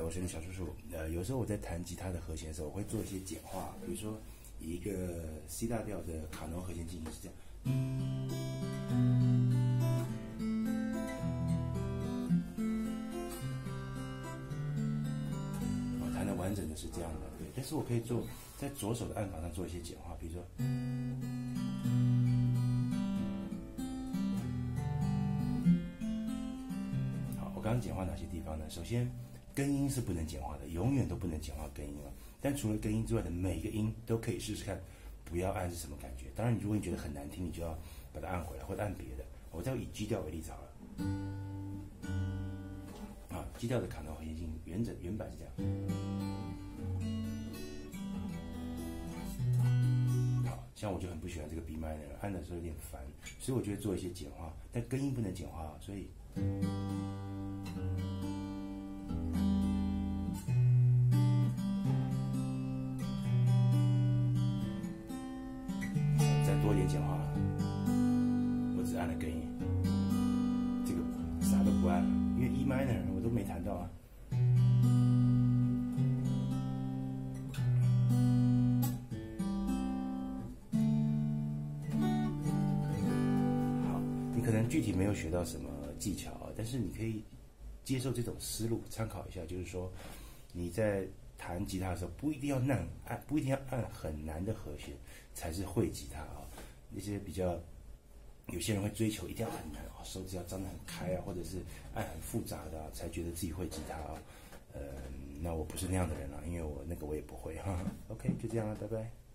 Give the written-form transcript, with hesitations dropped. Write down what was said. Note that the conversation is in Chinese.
我是小叔叔。有时候我在弹吉他的和弦的时候，我会做一些简化，比如说以一个 C 大调的卡农和弦进行是这样。我弹的完整的是这样的，对。但是我可以做在左手的按法上做一些简化，比如说。刚刚简化哪些地方呢？首先，根音是不能简化的，永远都不能简化根音了。但除了根音之外的每个音都可以试试看，不要按是什么感觉。当然，如果你觉得很难听，你就要把它按回来，或者按别的。我再以 G 调为例子好了。G 调的卡农和弦进原版是这样。像我就很不喜欢这个 B minor， 按的时候有点烦，所以我就会做一些简化，但根音不能简化，所以。再多一点简化，我只按了根音，这个啥都不按了，因为 E minor 我都没弹到啊。你可能具体没有学到什么技巧，但是你可以接受这种思路，参考一下。就是说，你在弹吉他的时候，不一定要按很难的和弦才是会吉他啊。那些比较有些人会追求一定要很难啊，手指要张得很开啊，或者是按很复杂的才觉得自己会吉他啊。那我不是那样的人啊，因为我也不会哈。OK， 就这样了，拜拜。